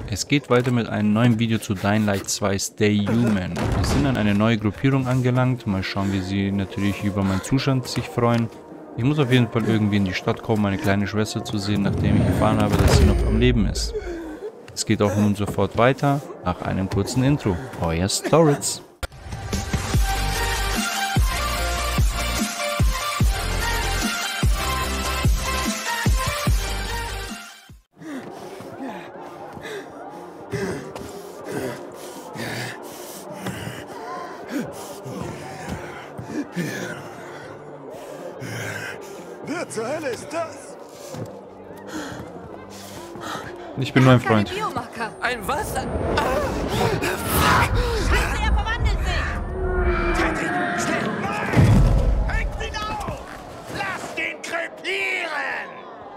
Es geht weiter mit einem neuen Video zu Dying Light 2 Stay Human. Wir sind an eine neue Gruppierung angelangt. Mal schauen, wie sie natürlich über meinen Zustand sich freuen. Ich muss auf jeden Fall irgendwie in die Stadt kommen, meine kleine Schwester zu sehen, nachdem ich erfahren habe, dass sie noch am Leben ist. Es geht auch nun sofort weiter, nach einem kurzen Intro. Euer Storitz. Wer zur Hölle ist das? Ich bin nur ein Freund. Ein was? Scheiße, er verwandelt sich! Teddy, schnell! Nein! Hängt ihn auf! Lasst ihn krepieren!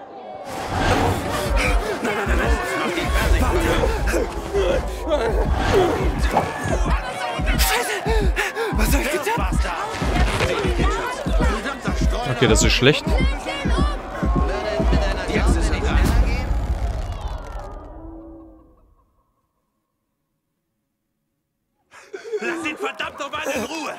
Was hab ich getan? Okay, das ist schlecht. Lass ihn verdammt nochmal in Ruhe!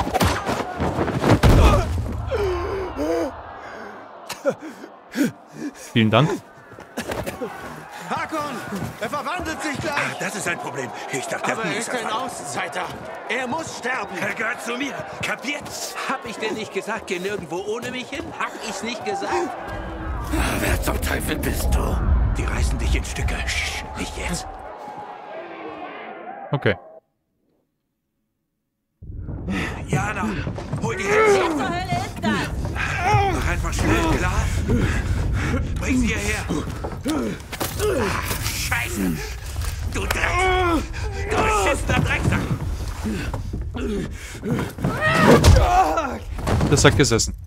Vielen Dank. Hakon! Er verwandelt sich gleich! Das ist ein Problem. Ich dachte, Aber er ist ein Außenseiter. Er muss sterben. Er gehört zu mir. Kapiert? Hab ich denn nicht gesagt, geh nirgendwo ohne mich hin? Hab ich's nicht gesagt? Wer zum Teufel bist du? Die reißen dich in Stücke. Sch, nicht jetzt. Okay. Jana, hol die Hände. Was zur Hölle ist das? Mach einfach schnell, klar? Bring sie hierher. Scheiße. Du Dreck. Du beschissener Drecksack. Das hat gesessen.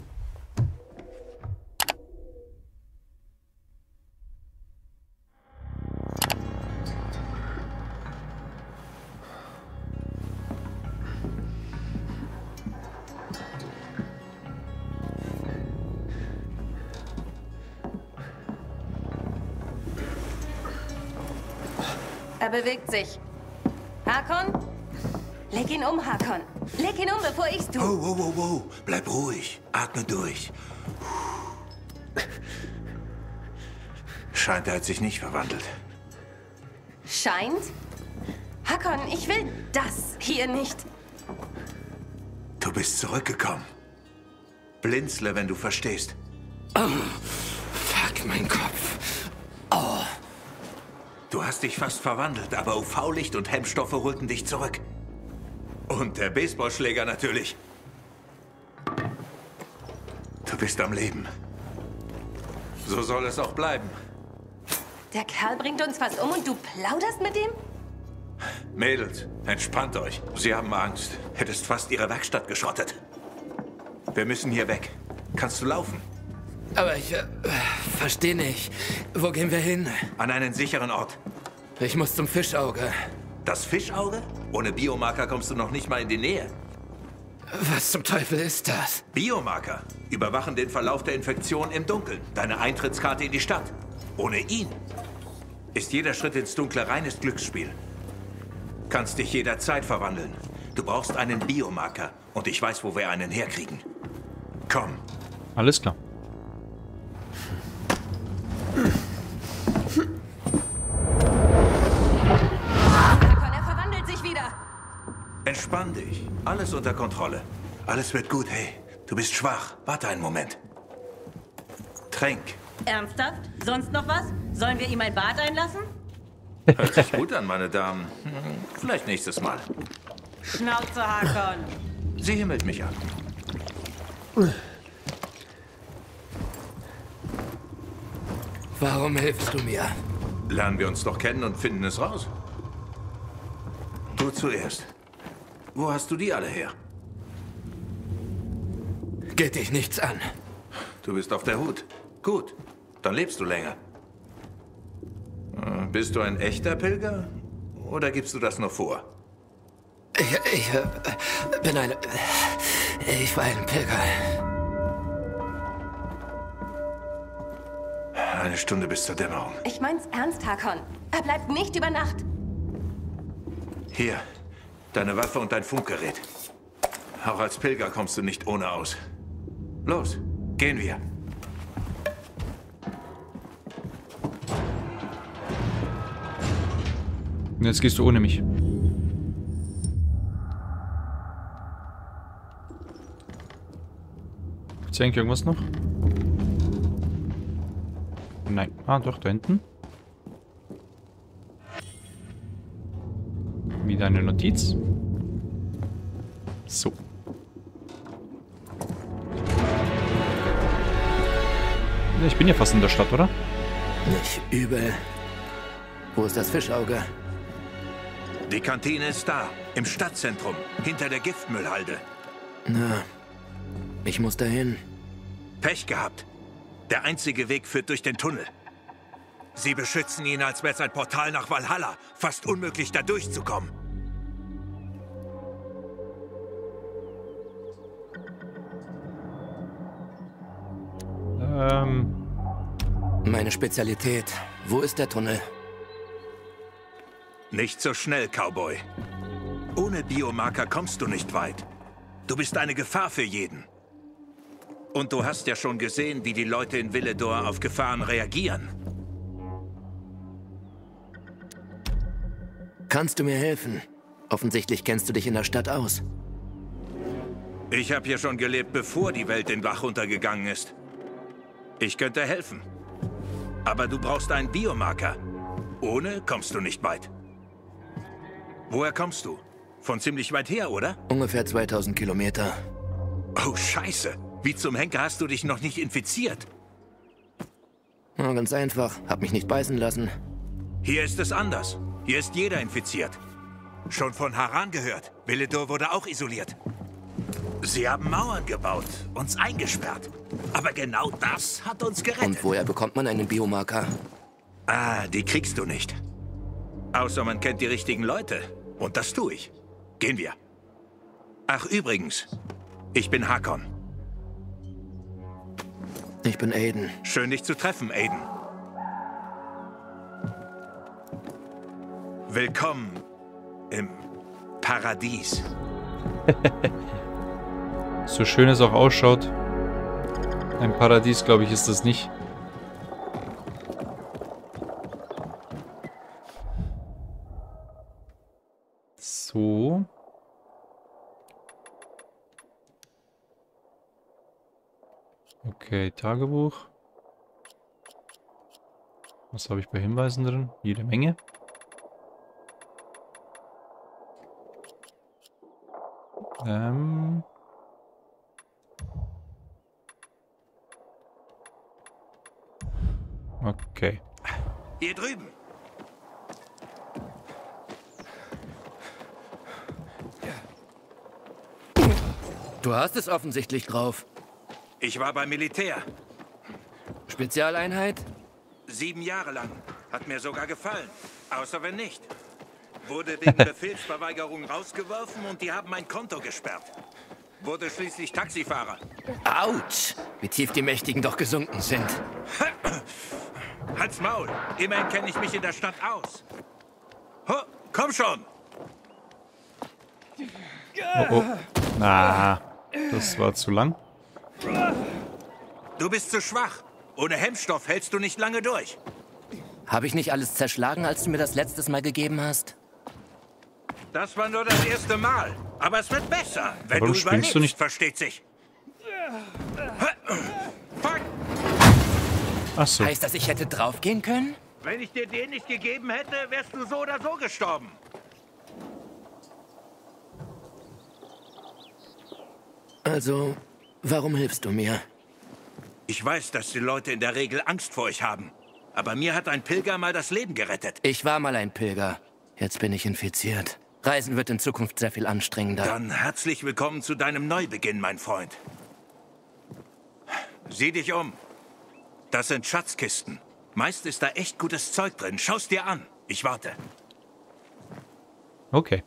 Er bewegt sich. Hakon? Leg ihn um, Hakon. Leg ihn um, bevor ich's tue. Wow. Bleib ruhig. Atme durch. Scheint, er hat sich nicht verwandelt. Scheint? Hakon, ich will das hier nicht. Du bist zurückgekommen. Blinzle, wenn du verstehst. Fuck, mein Kopf. Du hast dich fast verwandelt, aber UV-Licht und Hemmstoffe holten dich zurück. Und der Baseballschläger natürlich. Du bist am Leben. So soll es auch bleiben. Der Kerl bringt uns fast um und du plauderst mit ihm? Mädels, entspannt euch. Sie haben Angst. Hättest fast ihre Werkstatt geschrottet. Wir müssen hier weg. Kannst du laufen? Aber ich verstehe nicht. Wo gehen wir hin? An einen sicheren Ort. Ich muss zum Fischauge. Das Fischauge? Ohne Biomarker kommst du noch nicht mal in die Nähe. Was zum Teufel ist das? Biomarker überwachen den Verlauf der Infektion im Dunkeln. Deine Eintrittskarte in die Stadt. Ohne ihn ist jeder Schritt ins Dunkle reines Glücksspiel. Kannst dich jederzeit verwandeln. Du brauchst einen Biomarker und ich weiß, wo wir einen herkriegen. Komm. Alles klar. Hakon, er verwandelt sich wieder. Entspann dich. Alles unter Kontrolle. Alles wird gut, hey. Du bist schwach. Warte einen Moment. Tränk. Ernsthaft? Sonst noch was? Sollen wir ihm ein Bad einlassen? Hört sich gut an, meine Damen. Vielleicht nächstes Mal. Schnauze, Hakon. Sie himmelt mich an. Warum hilfst du mir? Lernen wir uns doch kennen und finden es raus. Du zuerst. Wo hast du die alle her? Geht dich nichts an. Du bist auf der Hut. Gut, dann lebst du länger. Bist du ein echter Pilger? Oder gibst du das nur vor? Ich bin eine... Ich war ein Pilger. Eine Stunde bis zur Dämmerung. Ich mein's ernst, Hakon. Er bleibt nicht über Nacht. Hier, deine Waffe und dein Funkgerät. Auch als Pilger kommst du nicht ohne aus. Los, gehen wir. Und jetzt gehst du ohne mich. Gibt's hier eigentlich irgendwas noch? Nein. Ah, doch, da hinten. Wieder eine Notiz. So. Ich bin ja fast in der Stadt, oder? Nicht übel. Wo ist das Fischauge? Die Kantine ist da, im Stadtzentrum, hinter der Giftmüllhalde. Na, ich muss dahin. Pech gehabt. Der einzige Weg führt durch den Tunnel. Sie beschützen ihn, als wäre es ein Portal nach Valhalla. Fast unmöglich, da durchzukommen. Meine Spezialität. Wo ist der Tunnel? Nicht so schnell, Cowboy. Ohne Biomarker kommst du nicht weit. Du bist eine Gefahr für jeden. Und du hast ja schon gesehen, wie die Leute in Villedor auf Gefahren reagieren. Kannst du mir helfen? Offensichtlich kennst du dich in der Stadt aus. Ich habe hier schon gelebt, bevor die Welt den Bach runtergegangen ist. Ich könnte helfen. Aber du brauchst einen Biomarker. Ohne kommst du nicht weit. Woher kommst du? Von ziemlich weit her, oder? Ungefähr 2000 Kilometer. Oh, Scheiße. Wie zum Henker hast du dich noch nicht infiziert? Na, ganz einfach. Hab mich nicht beißen lassen. Hier ist es anders. Hier ist jeder infiziert. Schon von Haran gehört. Villedor wurde auch isoliert. Sie haben Mauern gebaut, uns eingesperrt. Aber genau das hat uns gerettet. Und woher bekommt man einen Biomarker? Ah, die kriegst du nicht. Außer man kennt die richtigen Leute. Und das tue ich. Gehen wir. Ach, übrigens. Ich bin Hakon. Ich bin Aiden. Schön, dich zu treffen, Aiden. Willkommen im Paradies. So schön es auch ausschaut. Ein Paradies, glaube ich, ist das nicht. So. Okay, Tagebuch. Was habe ich bei Hinweisen drin? Jede Menge. Okay. Hier drüben. Du hast es offensichtlich drauf. Ich war beim Militär. Spezialeinheit? 7 Jahre lang. Hat mir sogar gefallen. Außer wenn nicht. Wurde wegen Befehlsverweigerung rausgeworfen und die haben mein Konto gesperrt. Wurde schließlich Taxifahrer. Autsch! Wie tief die Mächtigen doch gesunken sind. Halt's Maul. Immerhin kenne ich mich in der Stadt aus. Ho, komm schon. Oh, oh. Na, das war zu lang. Du bist zu schwach. Ohne Hemmstoff hältst du nicht lange durch. Habe ich nicht alles zerschlagen, als du mir das letztes Mal gegeben hast? Das war nur das erste Mal. Aber es wird besser, wenn Warum du spielst überlebst, du nicht? versteht sich. Fuck. Ach so. Heißt das, ich hätte draufgehen können? Wenn ich dir den nicht gegeben hätte, wärst du so oder so gestorben. Also, warum hilfst du mir? Ich weiß, dass die Leute in der Regel Angst vor euch haben. Aber mir hat ein Pilger mal das Leben gerettet. Ich war mal ein Pilger. Jetzt bin ich infiziert. Reisen wird in Zukunft sehr viel anstrengender. Dann herzlich willkommen zu deinem Neubeginn, mein Freund. Sieh dich um. Das sind Schatzkisten. Meist ist da echt gutes Zeug drin. Schau's dir an. Ich warte. Okay.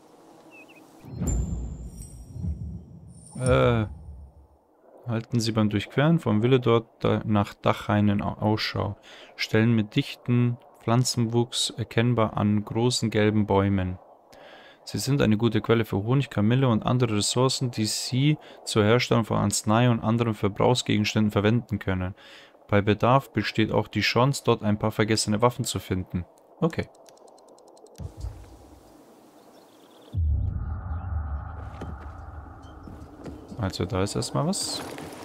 Halten Sie beim Durchqueren vom Villedor nach Dachreinen Ausschau. Stellen mit dichten Pflanzenwuchs erkennbar an großen gelben Bäumen. Sie sind eine gute Quelle für Honig, Kamille und andere Ressourcen, die Sie zur Herstellung von Arznei und anderen Verbrauchsgegenständen verwenden können. Bei Bedarf besteht auch die Chance, dort ein paar vergessene Waffen zu finden. Okay. Also da ist erstmal was.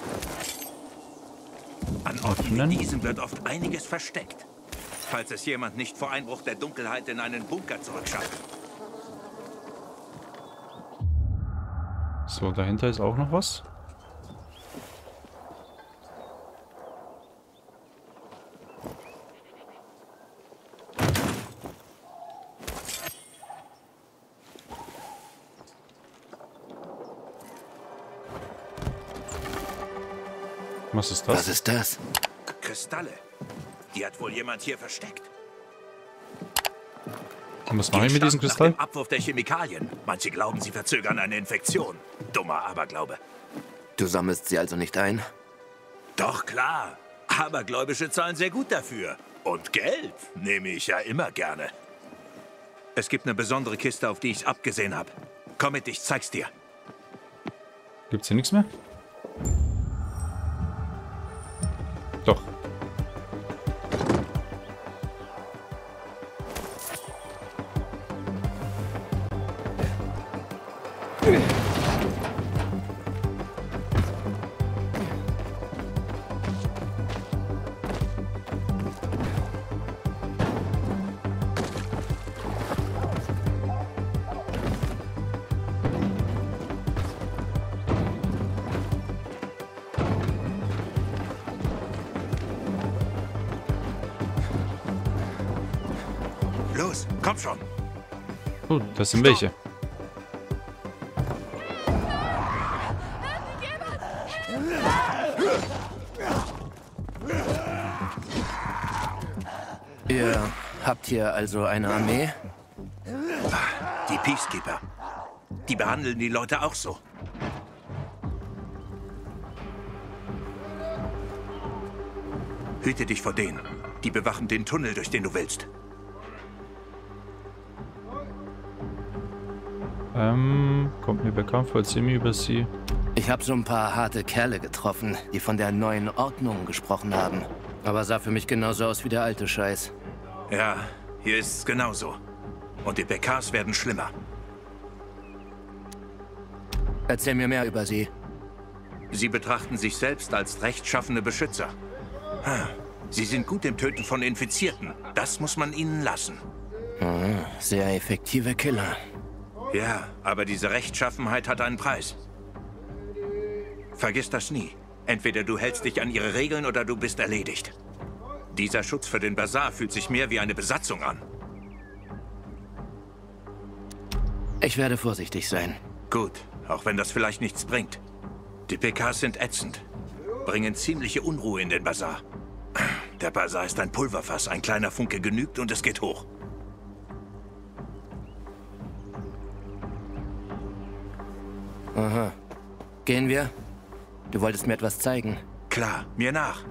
An Orten wie diesen wird oft einiges versteckt. Falls es jemand nicht vor Einbruch der Dunkelheit in einen Bunker zurückschafft. So, dahinter ist auch noch was. Was ist das? Was ist das? Kristalle. Die hat wohl jemand hier versteckt. Und was mache ich mit diesem Kristall? Nach dem Abwurf der Chemikalien. Manche glauben, sie verzögern eine Infektion. Dummer Aberglaube. Du sammelst sie also nicht ein? Doch klar. Abergläubische zahlen sehr gut dafür. Und Geld nehme ich ja immer gerne. Es gibt eine besondere Kiste, auf die ich abgesehen habe. Komm mit, ich zeig's dir. Gibt's hier nichts mehr? Doch. Los, komm schon. Oh, das sind welche. Ihr habt hier also eine Armee? Die Peacekeeper. Die behandeln die Leute auch so. Hüte dich vor denen. Die bewachen den Tunnel, durch den du willst. Kommt mir bekannt vor, erzähl mir über sie. Ich habe so ein paar harte Kerle getroffen, die von der neuen Ordnung gesprochen haben. Aber sah für mich genauso aus wie der alte Scheiß. Ja, hier ist's genauso. Und die PKs werden schlimmer. Erzähl mir mehr über sie. Sie betrachten sich selbst als rechtschaffene Beschützer. Sie sind gut im Töten von Infizierten. Das muss man ihnen lassen. Sehr effektive Killer. Ja, aber diese Rechtschaffenheit hat einen Preis. Vergiss das nie. Entweder du hältst dich an ihre Regeln oder du bist erledigt. Dieser Schutz für den Basar fühlt sich mehr wie eine Besatzung an. Ich werde vorsichtig sein. Gut, auch wenn das vielleicht nichts bringt. Die PKs sind ätzend. Bringen ziemliche Unruhe in den Basar. Der Basar ist ein Pulverfass. Ein kleiner Funke genügt und es geht hoch. Aha. Gehen wir? Du wolltest mir etwas zeigen. Klar, mir nach.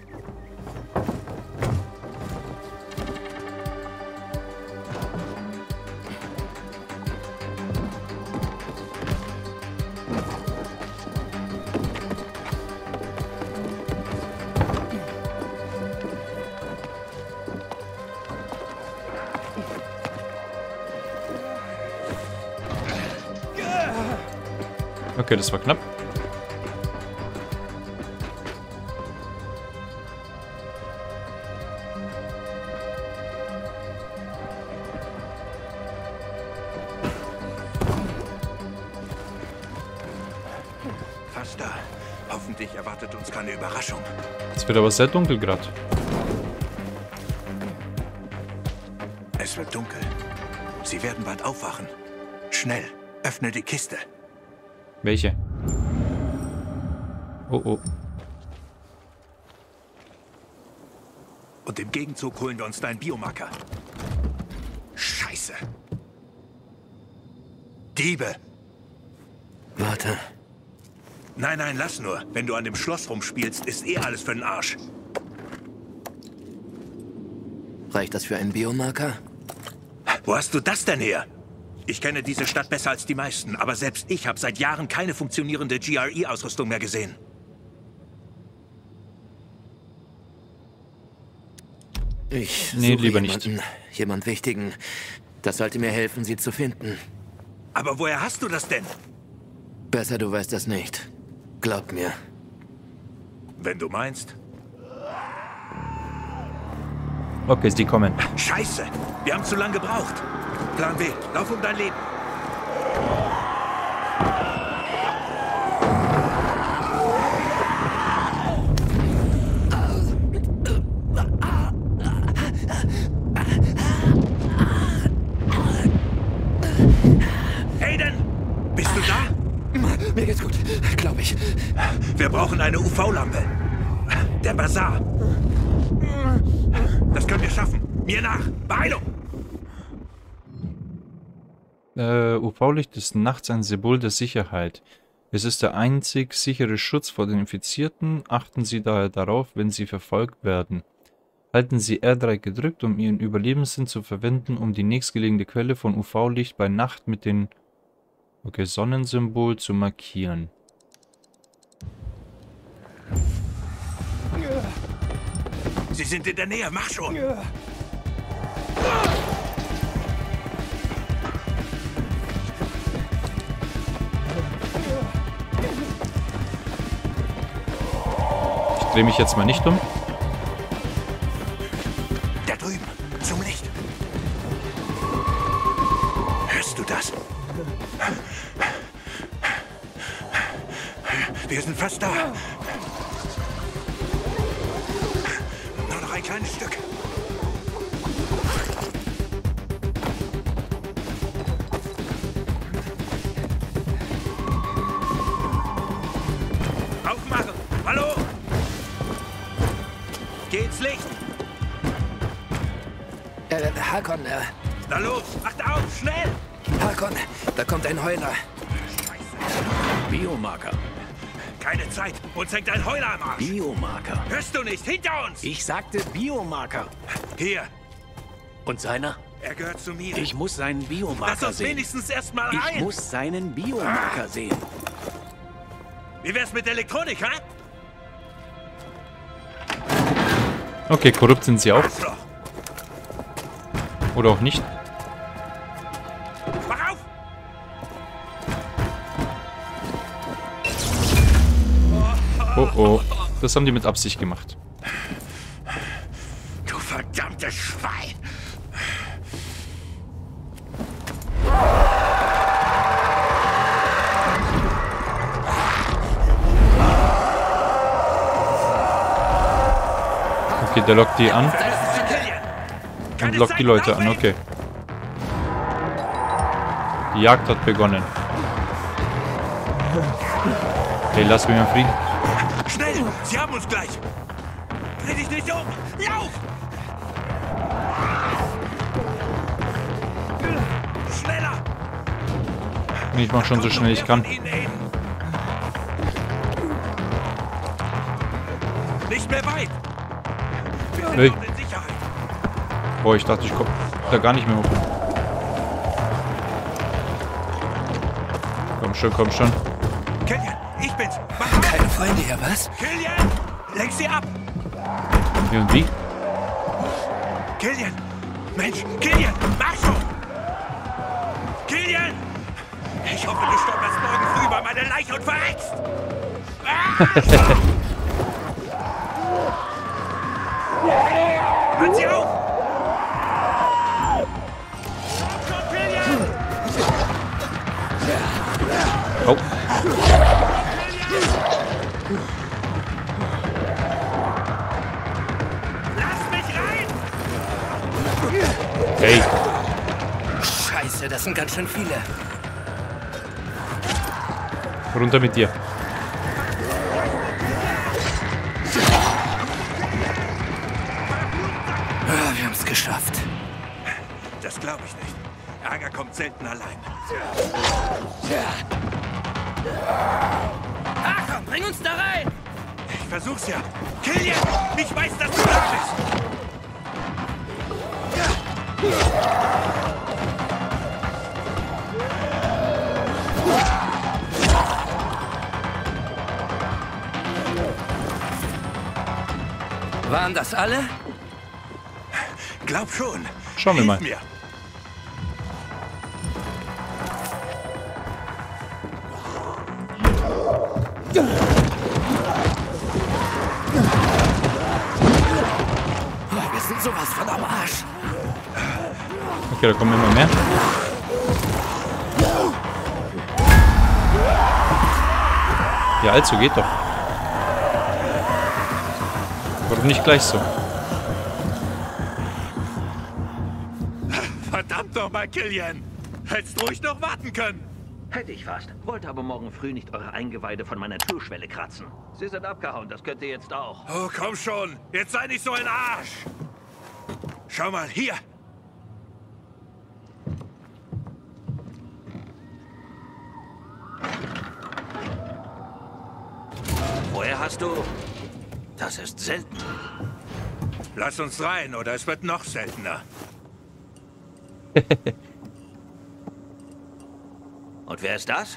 Okay, das war knapp. Fast da. Hoffentlich erwartet uns keine Überraschung. Es wird aber sehr dunkel gerade. Es wird dunkel. Sie werden bald aufwachen. Schnell, öffne die Kiste. Welche? Oh, oh. Und im Gegenzug holen wir uns deinen Biomarker. Scheiße. Diebe. Warte. Nein, nein, lass nur. Wenn du an dem Schloss rumspielst, ist eh alles für den Arsch. Reicht das für einen Biomarker? Wo hast du das denn her? Ich kenne diese Stadt besser als die meisten, aber selbst ich habe seit Jahren keine funktionierende GRE-Ausrüstung mehr gesehen. Ich Nee, suche lieber jemanden, nicht. jemand Wichtigen. Das sollte mir helfen, sie zu finden. Aber woher hast du das denn? Besser, du weißt das nicht. Glaub mir. Wenn du meinst. Okay, sie kommen. Scheiße, wir haben zu lange gebraucht. Plan B, lauf um dein Leben. Aiden, bist du da? Mir geht's gut, glaube ich. Wir brauchen eine UV-Lampe. Der Bazar. Das können wir schaffen. Mir nach. Beeilung! UV-Licht ist nachts ein Symbol der Sicherheit. Es ist der einzig sichere Schutz vor den Infizierten. Achten Sie daher darauf, wenn Sie verfolgt werden. Halten Sie R3 gedrückt, um Ihren Überlebenssinn zu verwenden, um die nächstgelegene Quelle von UV-Licht bei Nacht mit dem Sonnensymbol zu markieren. Sie sind in der Nähe. Mach schon. Ich drehe mich jetzt mal nicht um. Da drüben. Zum Licht. Hörst du das? Wir sind fast da. Nur noch ein kleines Stück. Aufmachen! Hallo! Geh ins Licht! Hakon, Na los! Achte auf! Schnell! Hakon, da kommt ein Heuler. Biomarker. Keine Zeit! Uns hängt ein Heuler am Arsch! Biomarker. Hörst du nicht? Hinter uns! Ich sagte Biomarker. Hier! Und seiner? Er gehört zu mir. Ich muss seinen Lass Biomarker uns sehen. wenigstens erstmal Ich rein! muss seinen Biomarker sehen. Wie wär's mit Elektronik, ha? Okay, korrupt sind sie auch. Arschloch! Oder auch nicht. Mach auf! Oh oh. Das haben die mit Absicht gemacht. Du verdammtes Schwein! Okay, der lockt die an Killian! und Keine lockt die Zeit, Leute lauf an. weg! Okay. Die Jagd hat begonnen. Hey, lass mich mal fliegen. Schnell! Sie haben uns gleich! Dreh dich nicht um! Lauf! Schneller! Ich mach schon so schnell ich kann. Von ihnen, Aiden. Nicht mehr weit! Wir sind Hey. noch in Sicherheit! Boah, ich dachte, ich komm da gar nicht mehr hoch. Komm schon, komm schon. Killian, ich bin's! Mach auf! Keine Freunde hier, was? Killian! Lenk sie ab! Wie und wie? Killian! Mensch, Killian! Mach schon! Killian! Ich hoffe, du stolperst morgen früh über meine Leiche und verreckst! Ah! Hört sie auf! Komm, Killian! Oh. Lass mich rein! Hey. Scheiße, das sind ganz schön viele. Runter mit dir. Wir haben es geschafft. Das glaube ich nicht. Ärger kommt selten allein. Hakon, bring uns da rein! Ich versuch's ja. Killian! Ich weiß, dass du da bist! Waren das alle? Glaub schon. Schauen wir mal. Hilf mir. Wir sind sowas von am Arsch. Okay, da kommen immer mehr. Ja, also geht doch. Warum nicht gleich so? Verdammt nochmal, Killian. Hättest ruhig noch warten können. Hätte ich fast. Wollte aber morgen früh nicht eure Eingeweide von meiner Türschwelle kratzen. Sie sind abgehauen, das könnt ihr jetzt auch. Oh, komm schon. Jetzt sei nicht so ein Arsch. Schau mal, hier. Woher hast du... Das ist selten. Lass uns rein, oder es wird noch seltener. Und wer ist das?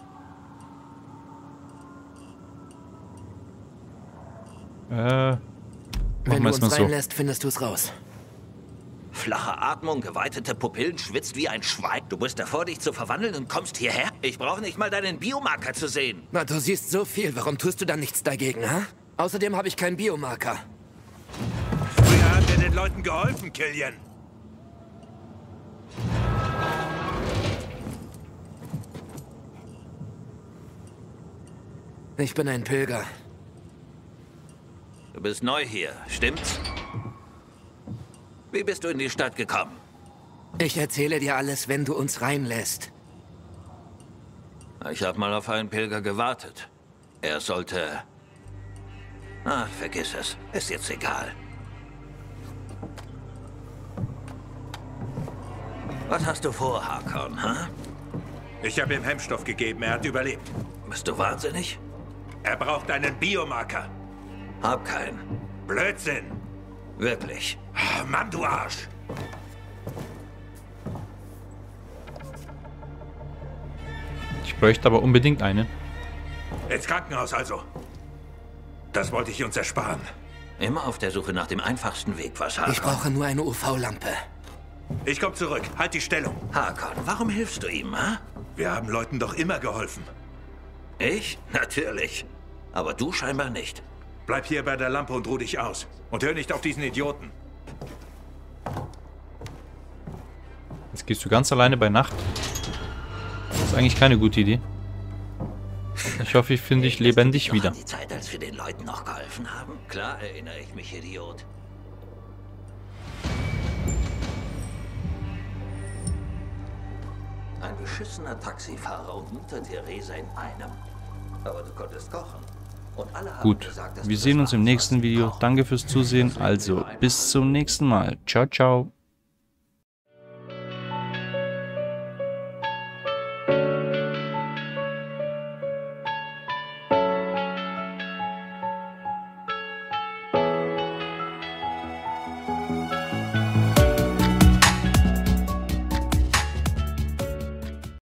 Wenn machen du wir uns es mal so. reinlässt, findest du es raus. Flache Atmung, geweitete Pupillen, schwitzt wie ein Schwein. Du bist davor, dich zu verwandeln und kommst hierher? Ich brauche nicht mal deinen Biomarker zu sehen. Na, du siehst so viel. Warum tust du dann nichts dagegen, ha? Außerdem habe ich keinen Biomarker. Früher haben wir den Leuten geholfen, Killian. Ich bin ein Pilger. Du bist neu hier, stimmt's? Wie bist du in die Stadt gekommen? Ich erzähle dir alles, wenn du uns reinlässt. Ich habe mal auf einen Pilger gewartet. Er sollte... Ah, vergiss es. Ist jetzt egal. Was hast du vor, Hakon, ha? Ich habe ihm Hemmstoff gegeben, er hat überlebt. Bist du wahnsinnig? Er braucht einen Biomarker. Hab keinen. Blödsinn. Wirklich. Ah, Mann, du Arsch. Ich bräuchte aber unbedingt einen. Ins Krankenhaus also. Das wollte ich uns ersparen. Immer auf der Suche nach dem einfachsten Weg, was, Hakon? Ich brauche nur eine UV-Lampe. Ich komme zurück. Halt die Stellung. Hakon, warum hilfst du ihm, ha? Wir haben Leuten doch immer geholfen. Ich? Natürlich. Aber du scheinbar nicht. Bleib hier bei der Lampe und ruh dich aus. Und hör nicht auf diesen Idioten. Jetzt gehst du ganz alleine bei Nacht. Das ist eigentlich keine gute Idee. Ich hoffe, ich finde dich lebendig wieder. An die Zeit, als wir den Leuten noch geholfen haben? Klar erinnere ich mich, Idiot. Ein beschissener Taxifahrer und Mutter Theresa in einem. Aber du konntest kochen. Und alle haben Gut, gesagt, dass wir du sehen das uns im machst, nächsten was Video. kochen. Danke fürs Zusehen. Also, bis zum nächsten Mal. Ciao, ciao.